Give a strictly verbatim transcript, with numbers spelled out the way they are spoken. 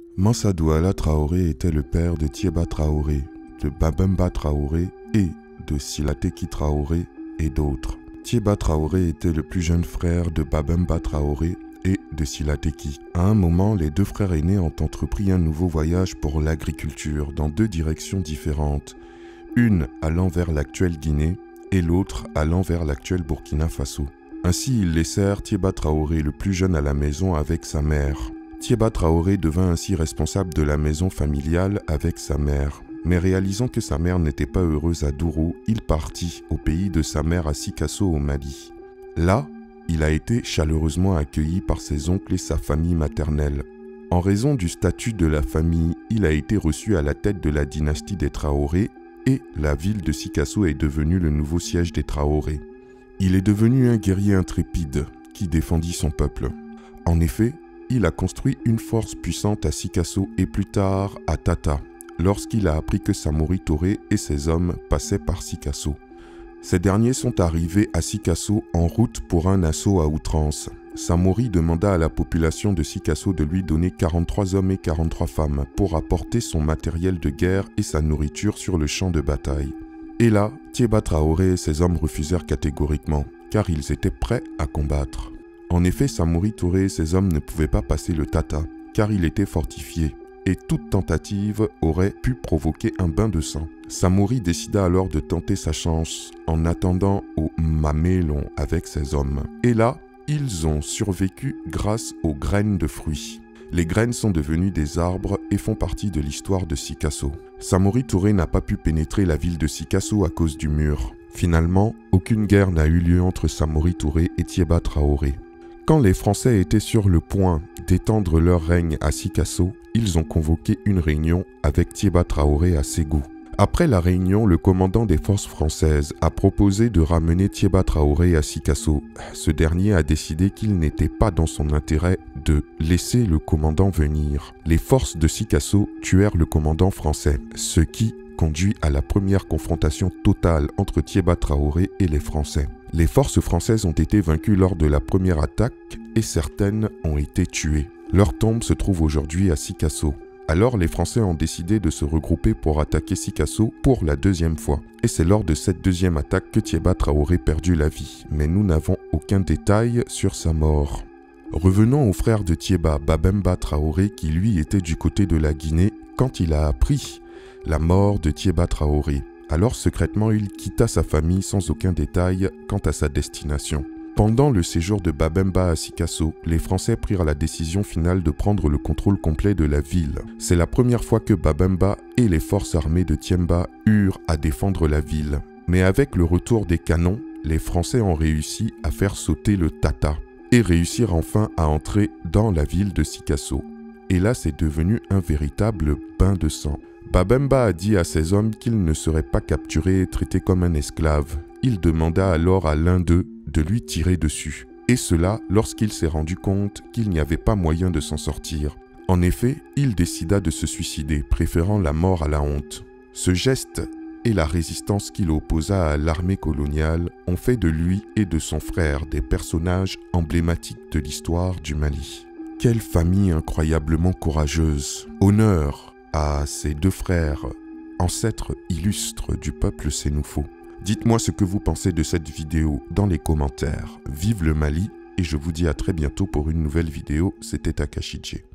Mansa Douala Traoré était le père de Thiéba Traoré, de Babemba Traoré et de Silateki Traoré et d'autres. Thiéba Traoré était le plus jeune frère de Babemba Traoré et de Silateki. À un moment, les deux frères aînés ont entrepris un nouveau voyage pour l'agriculture dans deux directions différentes, une allant vers l'actuelle Guinée et l'autre allant vers l'actuel Burkina Faso. Ainsi, ils laissèrent Thiéba Traoré le plus jeune à la maison avec sa mère. Thiéba Traoré devint ainsi responsable de la maison familiale avec sa mère. Mais réalisant que sa mère n'était pas heureuse à Douro, il partit au pays de sa mère à Sikasso au Mali. Là, il a été chaleureusement accueilli par ses oncles et sa famille maternelle. En raison du statut de la famille, il a été reçu à la tête de la dynastie des Traoré et la ville de Sikasso est devenue le nouveau siège des Traoré. Il est devenu un guerrier intrépide qui défendit son peuple. En effet, il a construit une force puissante à Sikasso et plus tard à Tata, lorsqu'il a appris que Samori Touré et ses hommes passaient par Sikasso. Ces derniers sont arrivés à Sikasso en route pour un assaut à outrance. Samori demanda à la population de Sikasso de lui donner quarante-trois hommes et quarante-trois femmes pour apporter son matériel de guerre et sa nourriture sur le champ de bataille. Et là, Thiéba Traoré et ses hommes refusèrent catégoriquement, car ils étaient prêts à combattre. En effet, Samori Touré et ses hommes ne pouvaient pas passer le Tata, car il était fortifié, et toute tentative aurait pu provoquer un bain de sang. Samori décida alors de tenter sa chance en attendant au Mamelon avec ses hommes. Et là, ils ont survécu grâce aux graines de fruits. Les graines sont devenues des arbres et font partie de l'histoire de Sikasso. Samori Touré n'a pas pu pénétrer la ville de Sikasso à cause du mur. Finalement, aucune guerre n'a eu lieu entre Samori Touré et Thiéba Traoré. Quand les Français étaient sur le point d'étendre leur règne à Sikasso, ils ont convoqué une réunion avec Thiéba Traoré à Ségou. Après la réunion, le commandant des forces françaises a proposé de ramener Thiéba Traoré à Sikasso. Ce dernier a décidé qu'il n'était pas dans son intérêt de laisser le commandant venir. Les forces de Sikasso tuèrent le commandant français, ce qui conduit à la première confrontation totale entre Thiéba Traoré et les Français. Les forces françaises ont été vaincues lors de la première attaque et certaines ont été tuées. Leur tombe se trouve aujourd'hui à Sikasso. Alors les Français ont décidé de se regrouper pour attaquer Sikasso pour la deuxième fois. Et c'est lors de cette deuxième attaque que Thiéba Traoré perdit la vie. Mais nous n'avons aucun détail sur sa mort. Revenons au frère de Thiéba, Babemba Traoré, qui lui était du côté de la Guinée quand il a appris la mort de Thiéba Traoré. Alors secrètement, il quitta sa famille sans aucun détail quant à sa destination. Pendant le séjour de Babemba à Sikasso, les Français prirent la décision finale de prendre le contrôle complet de la ville. C'est la première fois que Babemba et les forces armées de Thiéba eurent à défendre la ville. Mais avec le retour des canons, les Français ont réussi à faire sauter le Tata et réussirent enfin à entrer dans la ville de Sikasso. Et là, c'est devenu un véritable bain de sang. Babemba a dit à ses hommes qu'il ne serait pas capturé et traité comme un esclave. Il demanda alors à l'un d'eux de lui tirer dessus. Et cela lorsqu'il s'est rendu compte qu'il n'y avait pas moyen de s'en sortir. En effet, il décida de se suicider, préférant la mort à la honte. Ce geste et la résistance qu'il opposa à l'armée coloniale ont fait de lui et de son frère des personnages emblématiques de l'histoire du Mali. Quelle famille incroyablement courageuse! Honneur à ces deux frères, ancêtres illustres du peuple sénoufo. Dites-moi ce que vous pensez de cette vidéo dans les commentaires. Vive le Mali et je vous dis à très bientôt pour une nouvelle vidéo. C'était Takashi J.